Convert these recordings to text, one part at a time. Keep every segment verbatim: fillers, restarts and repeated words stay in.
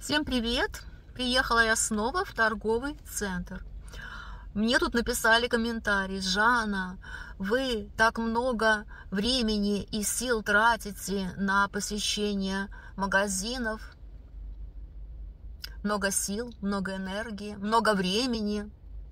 Всем привет! Приехала я снова в торговый центр. Мне тут написали комментарий: Жанна, вы так много времени и сил тратите на посещение магазинов. Много сил, много энергии, много времени.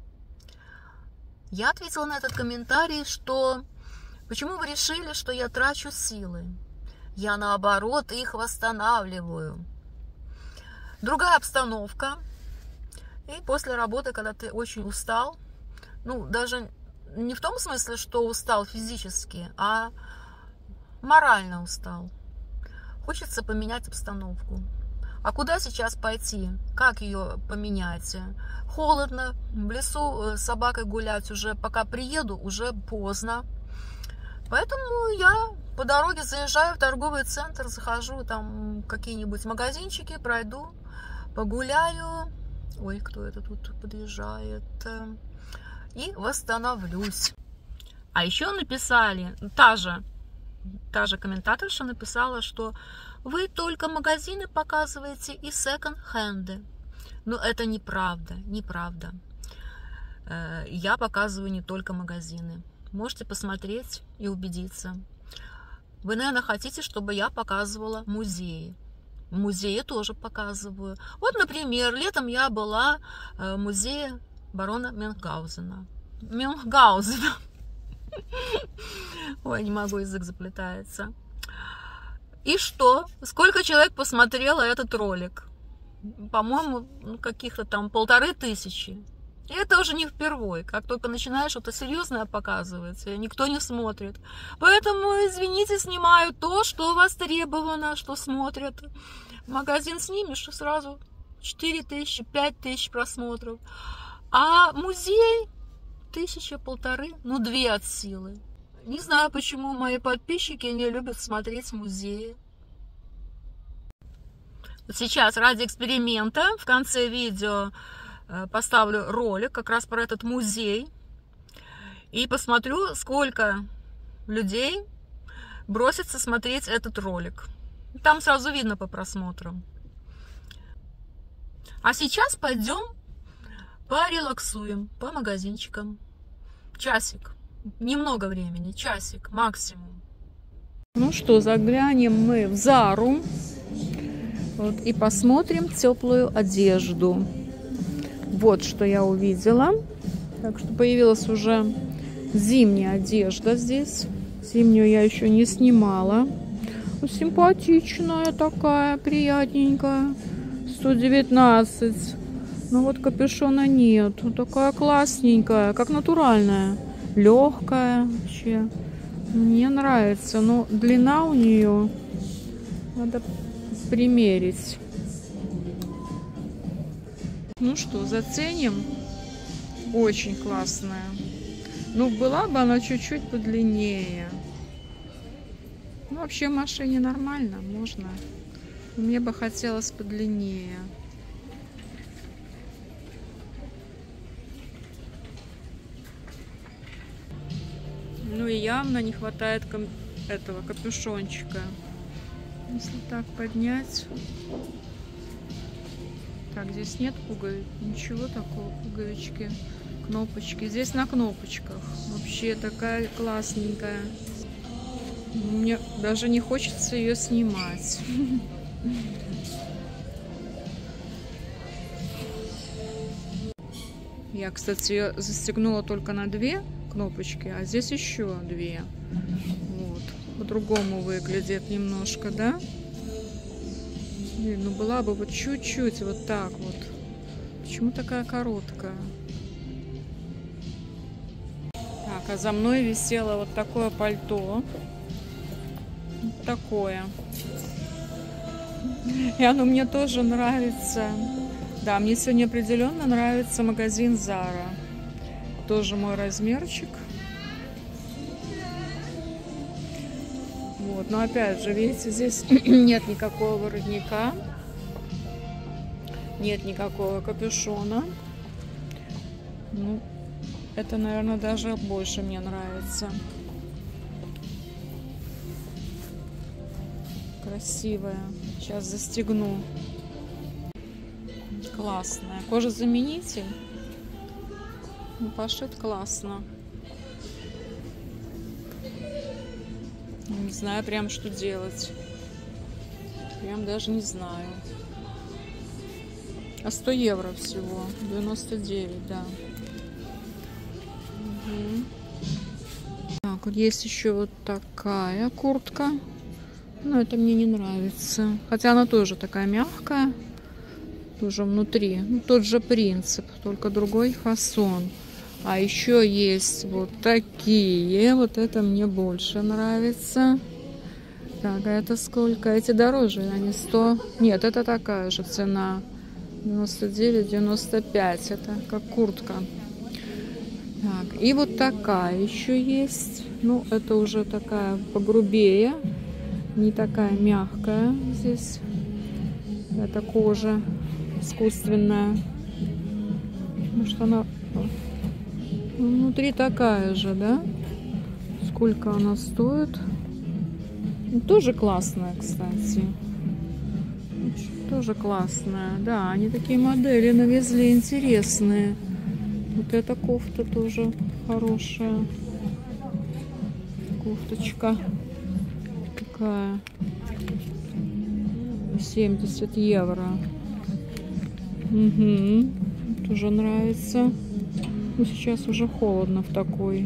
Я ответила на этот комментарий, что почему вы решили, что я трачу силы? Я наоборот их восстанавливаю. Другая обстановка. И после работы, когда ты очень устал, ну, даже не в том смысле, что устал физически, а морально устал. Хочется поменять обстановку. А куда сейчас пойти? Как ее поменять? Холодно, в лесу с собакой гулять уже, пока приеду, уже поздно. Поэтому я по дороге заезжаю в торговый центр, захожу там в какие-нибудь магазинчики, пройду, погуляю. Ой, кто это тут подъезжает? И восстановлюсь. А еще написали, та же, та же комментаторша написала, что вы только магазины показываете и секонд-хенды. Но это неправда, неправда. Я показываю не только магазины. Можете посмотреть и убедиться. Вы, наверное, хотите, чтобы я показывала музеи. Музеи тоже показываю. Вот, например, летом я была в музее барона Мюнхгаузена. Мюнхгаузена. Ой, не могу, язык заплетается. И что? Сколько человек посмотрело этот ролик? По-моему, ну, каких-то там полторы тысячи. И это уже не впервой. Как только начинаешь что-то серьезное показывать, никто не смотрит. Поэтому, извините, снимаю то, что востребовано, что смотрят. Магазин снимешь, и сразу четыре тысячи, пять тысяч просмотров. А музей тысяча, полторы, ну две от силы. Не знаю, почему мои подписчики не любят смотреть музеи. Вот сейчас ради эксперимента в конце видео поставлю ролик как раз про этот музей и посмотрю, сколько людей бросится смотреть этот ролик. Там сразу видно по просмотрам. А сейчас пойдем порелаксуем по магазинчикам. Часик. Немного времени. Часик максимум. Ну что, заглянем мы в Зару. Вот, и посмотрим теплую одежду. Вот что я увидела. Так что появилась уже зимняя одежда здесь. Зимнюю я еще не снимала. Симпатичная такая, приятненькая. сто девятнадцать. Но вот капюшона нет. Вот такая классненькая, как натуральная. Легкая вообще. Мне нравится. Но длина у нее надо примерить. Ну что, заценим? Очень классная. Ну, была бы она чуть-чуть подлиннее. Ну, вообще в машине нормально, можно. Мне бы хотелось подлиннее. Ну и явно не хватает этого капюшончика. Если так поднять... Так, здесь нет пуговиц, ничего такого, пуговички, кнопочки. Здесь на кнопочках. Вообще такая классненькая. Мне даже не хочется ее снимать. Я, кстати, ее застегнула только на две кнопочки, а здесь еще две. Вот. По-другому выглядит немножко, да? Ну, была бы вот чуть-чуть вот так вот. Почему такая короткая? Так, а за мной висело вот такое пальто. Вот такое. И оно мне тоже нравится. Да, мне сегодня определенно нравится магазин Zara. Тоже мой размерчик. Вот, но опять же, видите, здесь нет никакого воротника, нет никакого капюшона. Ну, это, наверное, даже больше мне нравится. Красивая. Сейчас застегну. классная. Кожезаменитель. Ну, пошит классно. Не знаю прям, что делать. Прям даже не знаю. А сто евро всего. девяносто девять, да. Угу. Так, вот есть еще вот такая куртка. Но это мне не нравится. Хотя она тоже такая мягкая. Тоже внутри. Ну, тот же принцип, только другой фасон. А еще есть вот такие. Вот это мне больше нравится. Так, а это сколько? Эти дороже, они сто. Нет, это такая же цена. девяносто девять, девяносто пять. Это как куртка. Так, и вот такая еще есть. Ну, это уже такая погрубее. Не такая мягкая здесь. Это кожа искусственная. Может, она внутри такая же, да? Сколько она стоит? Тоже классная, кстати. Тоже классная. Да, они такие модели навезли интересные. Вот эта кофта тоже хорошая. Кофточка. Такая. семьдесят евро. Угу. Тоже нравится. Но сейчас уже холодно в такой.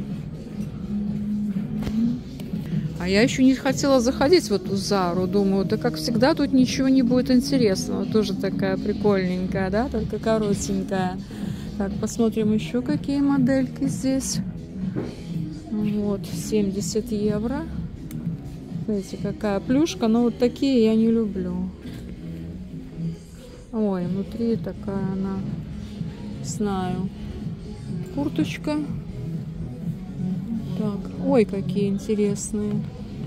А я еще не хотела заходить в эту Зару. Думаю, да как всегда тут ничего не будет интересного. Тоже такая прикольненькая, да? Только коротенькая. Так, посмотрим еще какие модельки здесь. Вот, семьдесят евро. Смотрите, какая плюшка. Но вот такие я не люблю. Ой, внутри такая она, не знаю, курточка. Так, ой, какие интересные.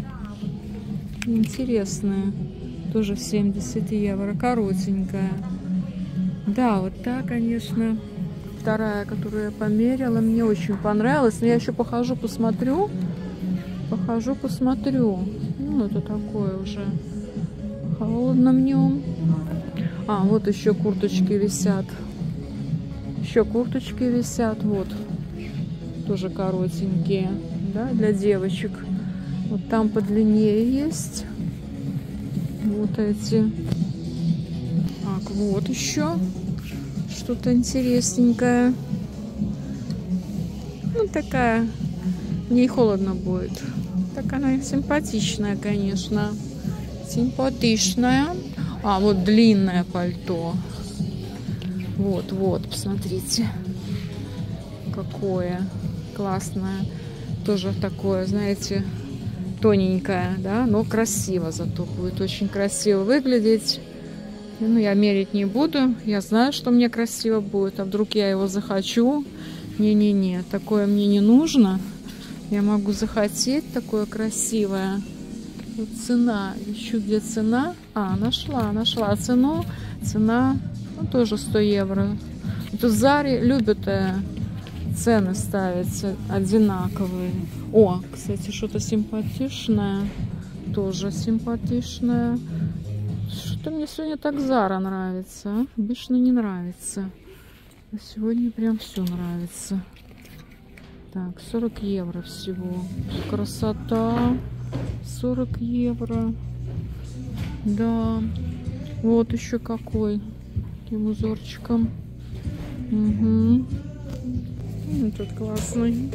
Интересные. Тоже семьдесят евро. Коротенькая. Да, вот та, конечно, вторая, которую я померила, мне очень понравилась. Но я еще похожу, посмотрю. Похожу, посмотрю. Ну, это такое уже холодно в нем. А, вот еще курточки висят. Еще курточки висят. Вот. Тоже коротенькие. Да, для девочек. Вот там подлиннее есть. Вот эти. Так, вот еще что-то интересненькое. Ну, такая. В ней холодно будет. Так она симпатичная, конечно. Симпатичная. А, вот длинное пальто. Вот, вот, посмотрите. Какое классное. Тоже такое, знаете, тоненькое, да, но красиво зато будет. Очень красиво выглядеть. Ну, я мерить не буду. Я знаю, что мне красиво будет. А вдруг я его захочу? Не-не-не, такое мне не нужно. Я могу захотеть такое красивое. Вот цена. Ищу, где цена. А, нашла, нашла цену. Цена, ну, тоже сто евро. Вот в Заре любят цены ставить одинаковые. О, кстати, что-то симпатичное. Тоже симпатичное. Что-то мне сегодня так Зара нравится. А? Обычно не нравится. А сегодня прям все нравится. Так, сорок евро всего. Красота. сорок евро. Да. Вот еще какой. Таким узорчиком. Угу. Ну, тут классный.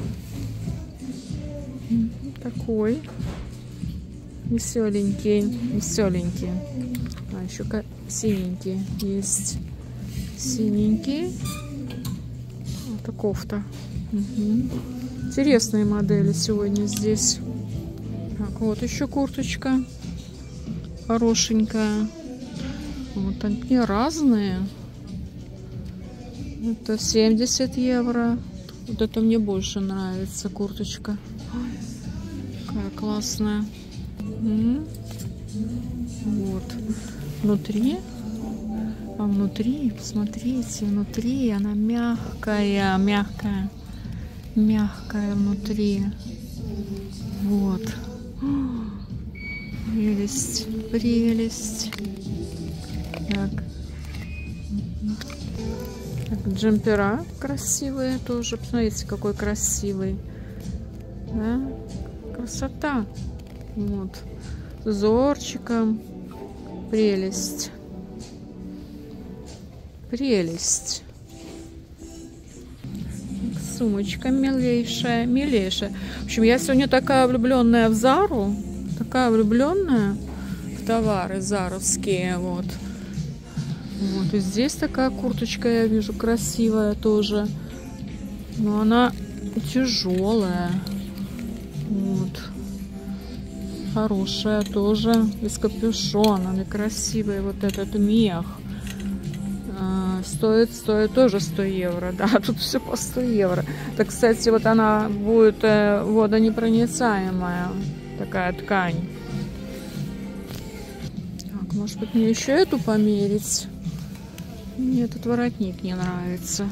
Такой. Веселенький. Веселенький. А, еще синенький есть. Синенький. Это кофта. Угу. Интересные модели сегодня здесь. Так, вот еще курточка. Хорошенькая. Вот они разные. Это семьдесят евро. Вот это мне больше нравится курточка. Ой, какая классная. Угу. Вот. Внутри. А внутри, посмотрите, внутри она мягкая, мягкая, мягкая внутри. Вот. Прелесть, прелесть. Так. Так, джемпера красивые тоже. Посмотрите, какой красивый. Да? Красота. Вот. С узорчиком. Прелесть. Прелесть. Сумочка милейшая, милейшая. В общем, я сегодня такая влюбленная в Зару. Такая влюбленная в товары заровские. Вот. Вот. И здесь такая курточка, я вижу, красивая тоже. Но она тяжелая. Вот. Хорошая тоже. И с капюшоном. И красивый вот этот мех. Стоит, стоит тоже сто евро. Да, тут все по сто евро. Так, кстати, вот она будет э, водонепроницаемая. Такая ткань. Так, может быть, мне еще эту померить? Мне этот воротник не нравится.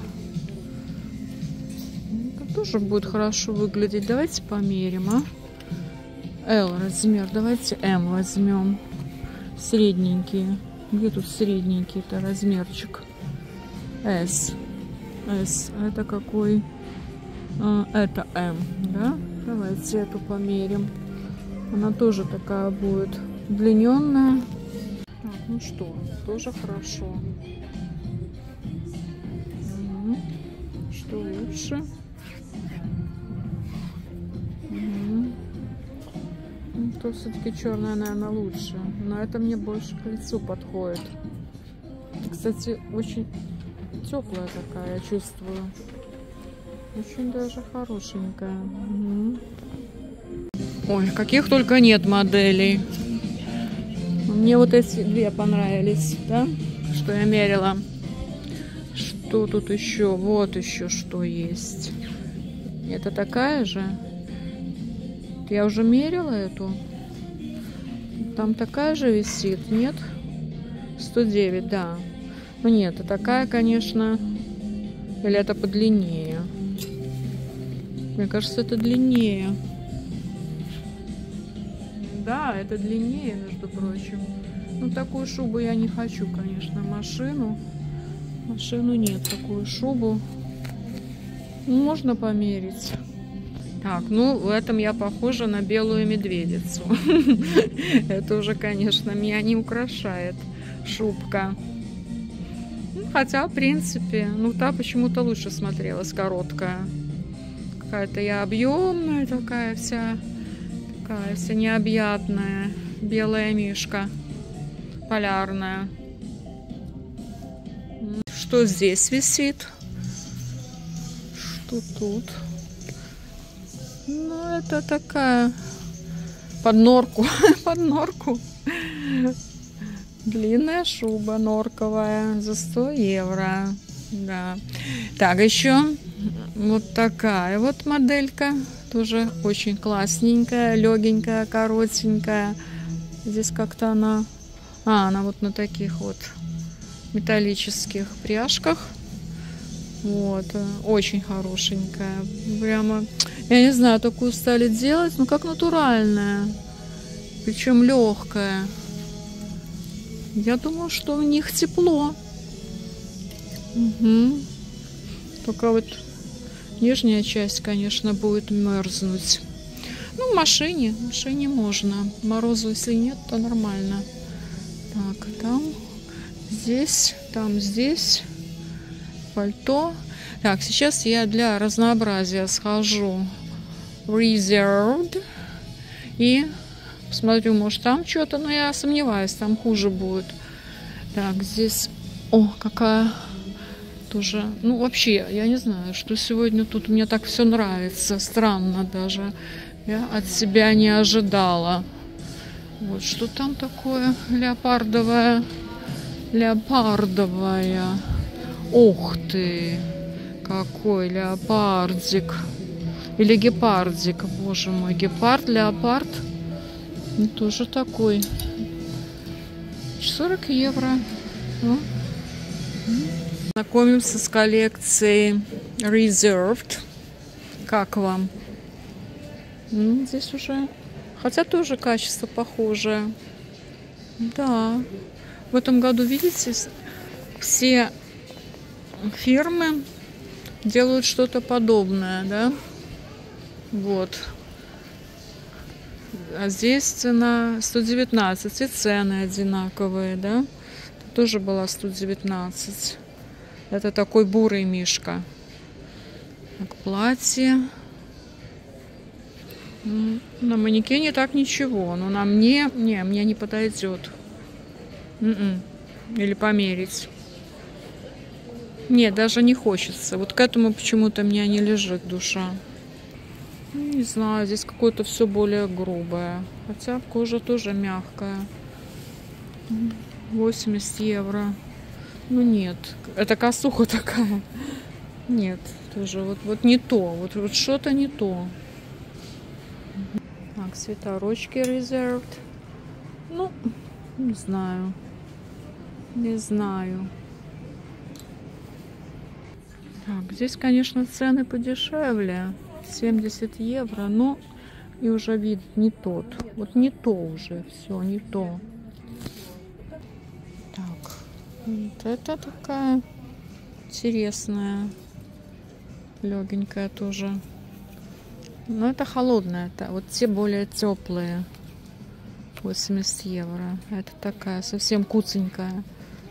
Это тоже будет хорошо выглядеть. Давайте померим, а? L размер. Давайте M возьмем. Средненький. Где тут средненький-то размерчик? S. S. Это какой? А, это M, да? Давайте эту померим. Она тоже такая будет удлиненная. Так, ну что, тоже хорошо. Угу. Что лучше? Угу. Ну, то все-таки черная, наверное, лучше. Но это мне больше к лицу подходит. Кстати, очень теплая такая, я чувствую. Очень даже хорошенькая. Угу. Ой, каких только нет моделей. Мне вот эти две понравились, да? Что я мерила. Что тут еще? Вот еще что есть. Это такая же. Я уже мерила эту. Там такая же висит, нет? сто девять, да. Ну нет, это такая, конечно. Или это подлиннее? Мне кажется, это длиннее. Да, это длиннее, между прочим. Ну, такую шубу я не хочу, конечно. Машину. Машину нет, такую шубу. Ну, можно померить. Так, ну, в этом я похожа на белую медведицу. Это уже, конечно, меня не украшает шубка. Хотя, в принципе, ну, та почему-то лучше смотрелась, короткая. Какая-то я объемная такая вся. Такая вся необъятная. Белая мишка. Полярная. Что здесь висит? Что тут? Ну, это такая под норку. Под норку. Длинная шуба норковая за сто евро. Да. Так, еще вот такая вот моделька. Тоже очень классненькая, легенькая, коротенькая. Здесь как-то она... А, она вот на таких вот металлических пряжках. Вот. Очень хорошенькая. Прямо... Я не знаю, такую стали делать, ну как натуральная. Причем легкая. Я думаю, что в них тепло. Угу. Только вот нижняя часть, конечно, будет мерзнуть. Ну, в машине. В машине можно. Морозу, если нет, то нормально. Так, там, здесь, там, здесь. Пальто. Так, сейчас я для разнообразия схожу в Reserved. И посмотрю, может там что-то, но я сомневаюсь, там хуже будет. Так, здесь... О, какая... Тоже... Ну, вообще, я не знаю, что сегодня тут мне так все нравится. Странно даже. Я от себя не ожидала. Вот, что там такое леопардовое? Леопардовая. Ух ты! Какой леопардик. Или гепардик. Боже мой, гепард, леопард. Ну, тоже такой. сорок евро. Ну. Знакомимся с коллекцией Reserved. Как вам? Ну, здесь уже... Хотя тоже качество похожее. Да. В этом году, видите, все фирмы делают что-то подобное, да? Вот. А здесь цена сто девятнадцать, и цены одинаковые, да? Тут тоже была сто девятнадцать. Это такой бурый мишка. Так, платье. На манекене так ничего, но на мне, не, мне не подойдет. М-м. Или померить. Нет, даже не хочется. Вот к этому почему-то мне не лежит душа. Не знаю, здесь какое-то все более грубое. Хотя кожа тоже мягкая. восемьдесят евро. Ну нет, это косуха такая. Нет, тоже вот, вот не то. Вот, вот что-то не то. Так, свитерочки Reserved. Ну, не знаю. Не знаю. Так, здесь, конечно, цены подешевле. семьдесят евро, но и уже вид не тот. Вот не то уже, все, не то. Так, вот это такая интересная, легенькая тоже. Но это холодная, это вот те более теплые. восемьдесят евро. Это такая совсем куценькая.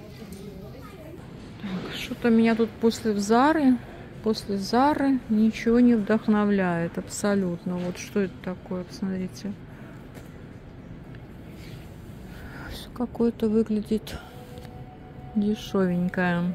Что-то меня тут после Зары, после Зары ничего не вдохновляет абсолютно. Вот что это такое, посмотрите. Все какое-то выглядит дешевенькое.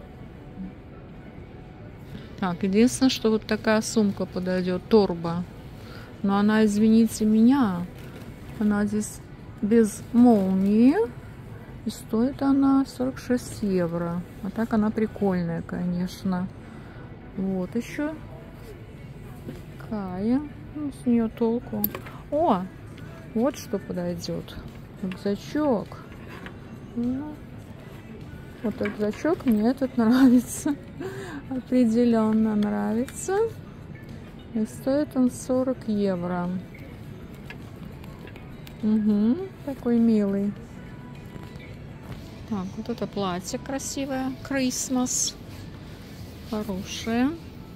Так, единственное, что вот такая сумка подойдет, торба. Но она, извините меня, она здесь без молнии. И стоит она сорок шесть евро. А так она прикольная, конечно. Вот еще. Такая. Ну, с нее толку. О! Вот что подойдет. Рюкзачок. Ну, вот рюкзачок мне этот нравится. Определенно нравится. И стоит он сорок евро. Угу, такой милый. Так, вот это платье красивое. Christmas. Хорошее.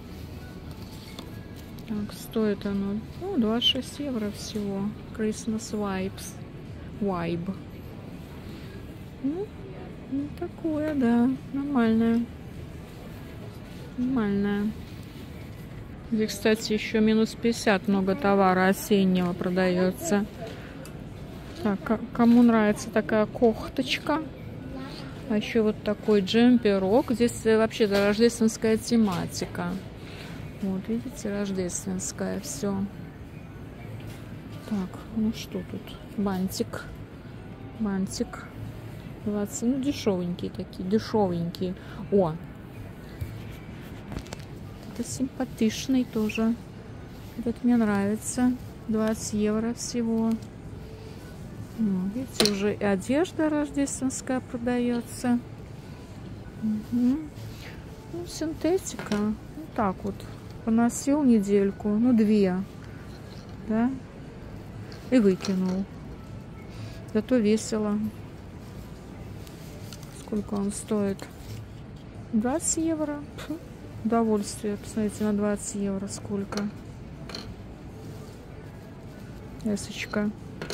Так, стоит оно, ну, двадцать шесть евро всего. Christmas Vibes. Vibe. Ну, ну, такое, да. Нормальное. Нормальное. Здесь, кстати, еще минус пятьдесят много товара осеннего продается. Так, кому нравится такая кофточка. А еще вот такой джемперок. Здесь вообще-то рождественская тематика. Вот, видите, рождественская все. Так, ну что тут? Бантик. Бантик. двадцать, ну, дешевенькие такие, дешевенькие. О! Это симпатичный тоже. Этот мне нравится. двадцать евро всего. Ну, видите, уже и одежда рождественская продается. Угу. Ну, синтетика. Вот так вот. Поносил недельку, ну, две. Да? И выкинул. Зато весело. Сколько он стоит? двадцать евро. Фу. Удовольствие. Посмотрите, на двадцать евро сколько. Эсочка.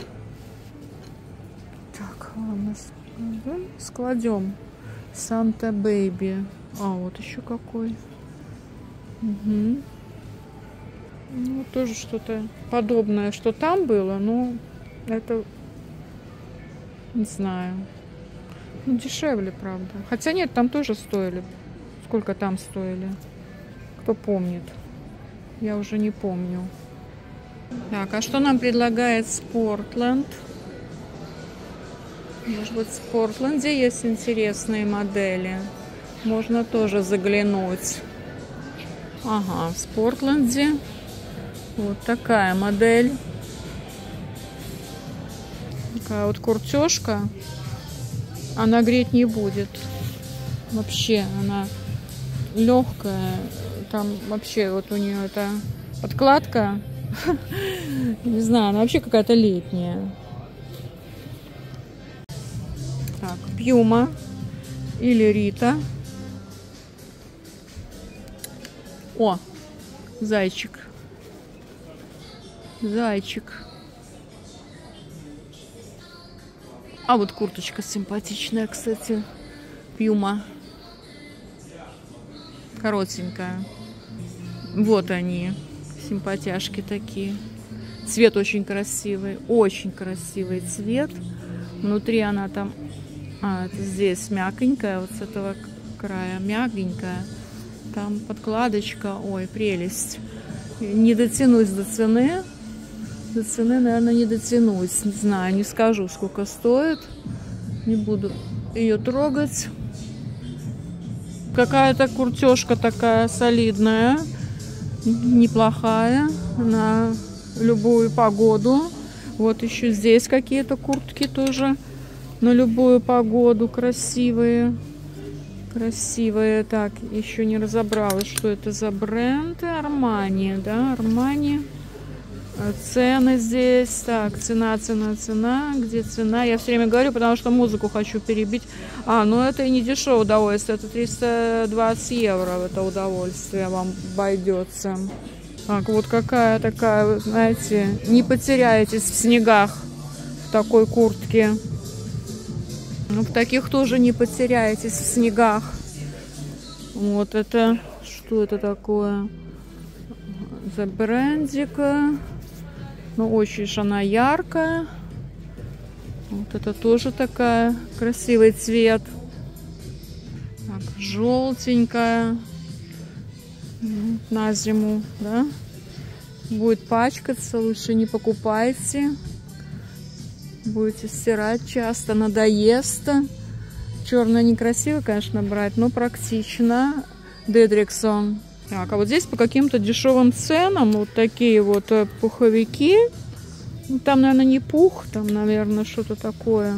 Так, ладно. Складем. Санта Бэйби. А, вот еще какой. Угу. Ну, тоже что-то подобное, что там было, но это, не знаю. Ну, дешевле, правда. Хотя нет, там тоже стоили. Сколько там стоили? Кто помнит? Я уже не помню. Так, а что нам предлагает Sportland? Может быть, в Портленде есть интересные модели. Можно тоже заглянуть. Ага, в Портленде вот такая модель. Такая вот куртежка. Она греть не будет. Вообще, она легкая. Там вообще вот у нее эта подкладка. Не знаю, она вообще какая-то летняя. Так, Пьюма или Рита. О, зайчик. Зайчик. А вот курточка симпатичная, кстати. Пьюма. Коротенькая. Вот они. Симпатяшки такие. Цвет очень красивый. Очень красивый цвет. Внутри она там... А, это здесь мягенькая. Вот с этого края мягенькая. Там подкладочка. Ой, прелесть. Не дотянусь до цены. До цены, наверное, не дотянусь. Не знаю, не скажу, сколько стоит. Не буду ее трогать. Какая-то куртежка такая солидная. Неплохая. На любую погоду. Вот еще здесь какие-то куртки тоже. На любую погоду. Красивые. Красивые. Так, еще не разобралась, что это за бренд. Армани, да, Армани. Цены здесь. Так, цена, цена, цена. Где цена? Я все время говорю, потому что музыку хочу перебить. А, ну это и не дешевое удовольствие. Это триста двадцать евро. Это удовольствие вам обойдется. Так, вот какая такая, вы знаете, не потеряетесь в снегах в такой куртке. Ну, в таких тоже не потеряетесь в снегах. Вот это, что это такое? За брендика. Ну, очень же она яркая. Вот это тоже такая красивый цвет. Так, желтенькая. На зиму, да? Будет пачкаться, лучше не покупайте. Будете стирать часто, надоест. Черная некрасиво, конечно, брать, но практично. Дедриксон. Так, а вот здесь по каким-то дешевым ценам вот такие вот пуховики. Ну, там, наверное, не пух, там, наверное, что-то такое.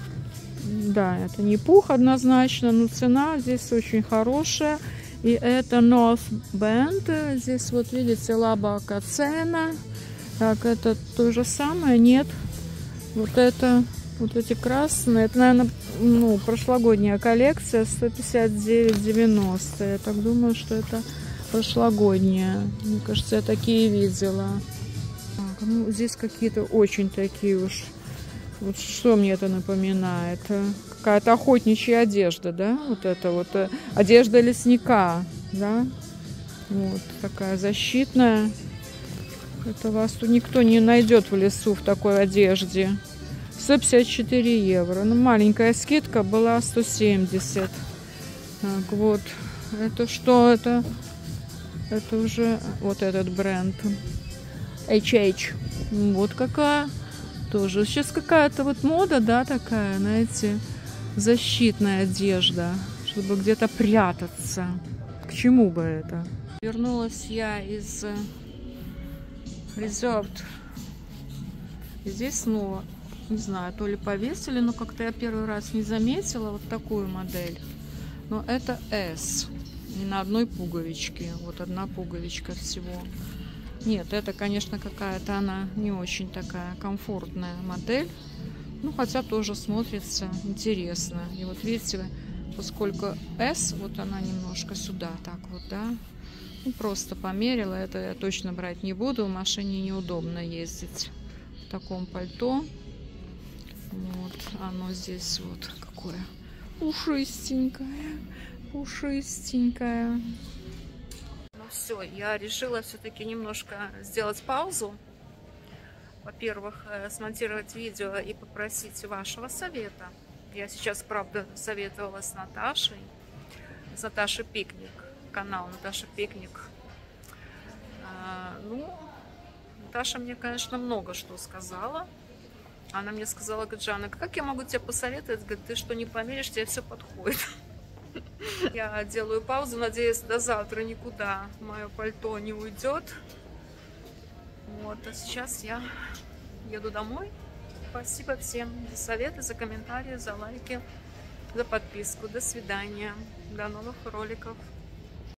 Да, это не пух однозначно, но цена здесь очень хорошая. И это North Bend. Здесь вот видите, лабака цена. Так, это то же самое? Нет. Вот это, вот эти красные. Это, наверное, ну, прошлогодняя коллекция. сто пятьдесят девять девяносто. Я так думаю, что это прошлогодняя. Мне кажется, я такие видела. Так, ну, здесь какие-то очень такие уж. Вот что мне это напоминает? Какая-то охотничья одежда, да? Вот это вот одежда лесника, да? Вот такая защитная. Это вас тут никто не найдет в лесу в такой одежде. сто пятьдесят четыре евро. Ну, маленькая скидка была сто семьдесят. Так, вот. Это что это? Это уже вот этот бренд. эйч эйч. Вот какая. Тоже. Сейчас какая-то вот мода, да, такая, знаете, защитная одежда, чтобы где-то прятаться. К чему бы это? Вернулась я из Reserved. И здесь снова, не знаю, то ли повесили, но как-то я первый раз не заметила вот такую модель. Но это S. Не на одной пуговичке. Вот одна пуговичка всего. Нет, это, конечно, какая-то она не очень такая комфортная модель. Ну, хотя тоже смотрится интересно. И вот видите, поскольку S, вот она немножко сюда, так вот, да. Ну, просто померила. Это я точно брать не буду. В машине неудобно ездить в таком пальто. Вот, оно здесь вот какое пушистенькое, пушистенькое. Все, я решила все-таки немножко сделать паузу. Во-первых, смонтировать видео и попросить вашего совета. Я сейчас, правда, советовала с Наташей. С Наташей Пикник. Канал Наташа Пикник. А, ну, Наташа мне, конечно, много что сказала. Она мне сказала: говорит, Жанна, как я могу тебе посоветовать? Говорит, ты что, не померишь, тебе все подходит. Я делаю паузу, надеюсь, до завтра никуда мое пальто не уйдет. Вот, а сейчас я еду домой. Спасибо всем за советы, за комментарии, за лайки, за подписку. До свидания. До новых роликов.